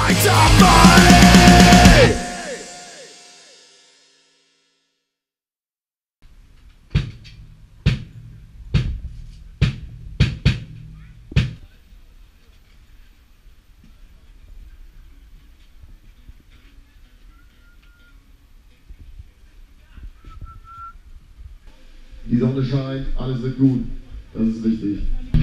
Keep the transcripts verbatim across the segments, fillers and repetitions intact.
Die Sonne scheint, alles wird gut. Das ist wichtig.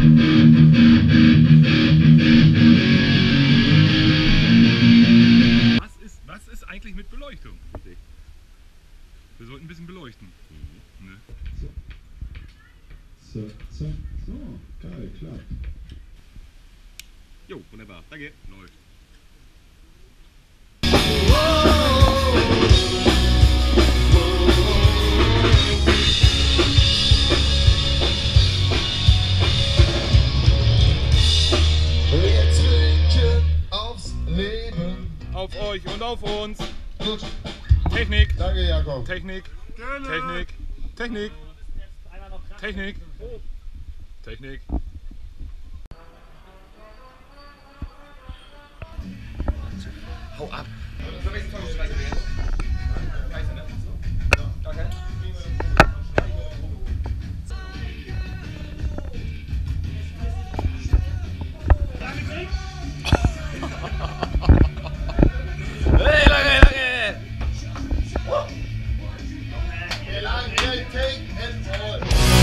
Was ist, was ist eigentlich mit Beleuchtung? Wir sollten ein bisschen beleuchten. Mhm. Ne? So. So, so, so, geil, klappt. Jo, wunderbar. Danke. Läuft. Auf euch und auf uns. Gut. Technik. Danke, Jakob. Technik. Gerne. Technik. Technik. Technik. Technik. Hau ab. Danke. Hey, lange, lange! Take and all.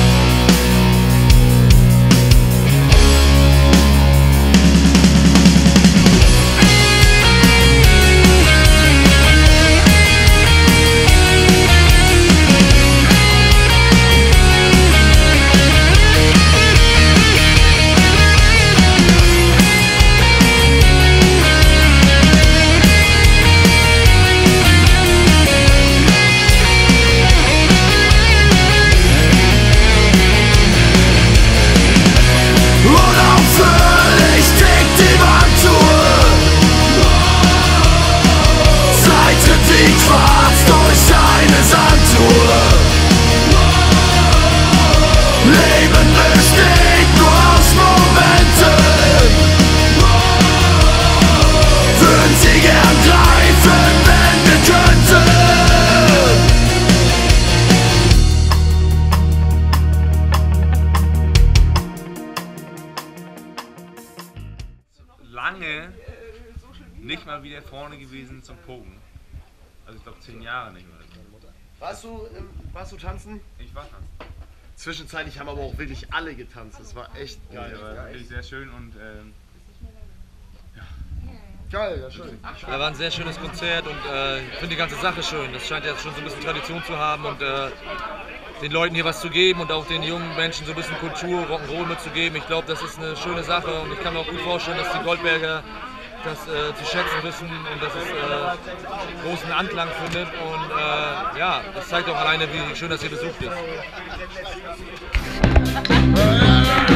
Lange nicht mal wieder vorne gewesen zum Pogen. Also ich glaube zehn Jahre nicht mehr. Warst du, ähm, warst du tanzen? Ich war tanzen. Zwischenzeitlich haben aber auch wirklich alle getanzt. Das war echt geil. Ja, war wirklich sehr schön und ähm, geil, ja schön. Ja, war ein sehr schönes Konzert und äh, ich finde die ganze Sache schön. Das scheint jetzt schon so ein bisschen Tradition zu haben und äh, den Leuten hier was zu geben und auch den jungen Menschen so ein bisschen Kultur, Rock'n'Roll mitzugeben. Ich glaube, das ist eine schöne Sache und ich kann mir auch gut vorstellen, dass die Goldberger das äh, zu schätzen wissen und dass es äh, großen Anklang findet und äh, ja, das zeigt auch alleine, wie schön das hier besucht ist.